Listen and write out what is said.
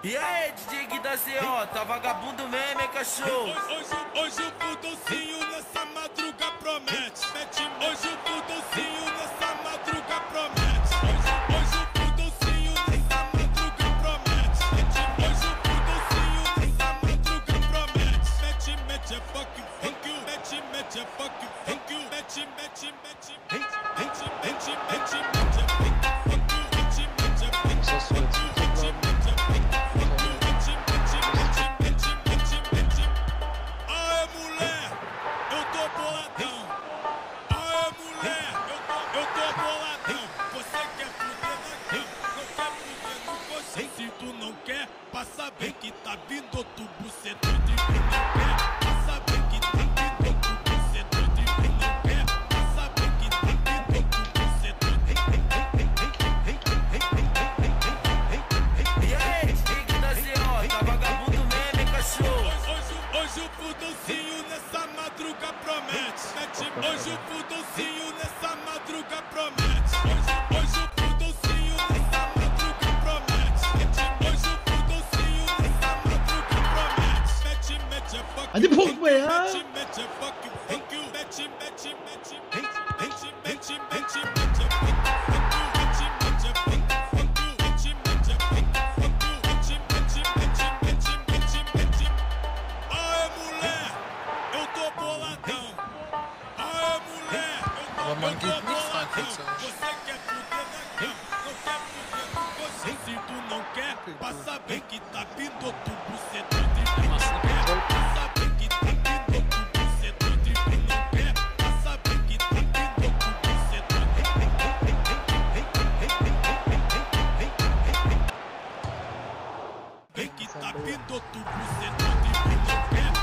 E aí, DJ Gui da CO, tá vagabundo mesmo, hein, cachorro? Hoje o Budolzinho nessa madruga promete. Hoje o Budolzinho nessa madruga promete. Hoje o Budolzinho nessa madruga promete. Hoje o Budolzinho nessa madruga promete. Mete é fuck you. Mete é fuck you. Mete é fuck you. Se tu não quer, passa bem que tá vindo outro bucetão de tu não quer. Passa bem que tá vindo outro bucetão de tu não quer. Passa bem que tá vindo outro bucetão de tu E aí, DJ Gui da CO, tá vagabundo mesmo, hein, cachorro? Hoje o Budolzinho nessa madruga promete. Hoje o Budolzinho nessa madruga promete. Hoje o Budolzinho nessa madruga promete. Hoje o Budolzinho nessa madruga promete. Mete é fuck Hadi bok be ya. mete é fuck you. Mete Aê, mulher, eu tô boladão. Aê, mulher, eu tô boladão. Você quer fuder na cama, não quer fuder no você. Se tu não quer, passa bem que tá vindo outro bucetão de tu não quer. Passa bem que tá vindo outro bucetão de tu não quer. Passa bem que tá vindo outro bucetão de tu não quer. Bem que tá vindo outro bucetão de tu não quer.